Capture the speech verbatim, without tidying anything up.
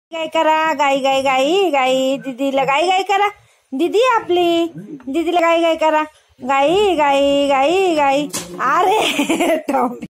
गाय करा, गाई गाई गाई गाई. दीदीला गाई गाई करा. दीदी आपली दीदीला गाई गाई करा. गाई गाई गाई गाई. अरे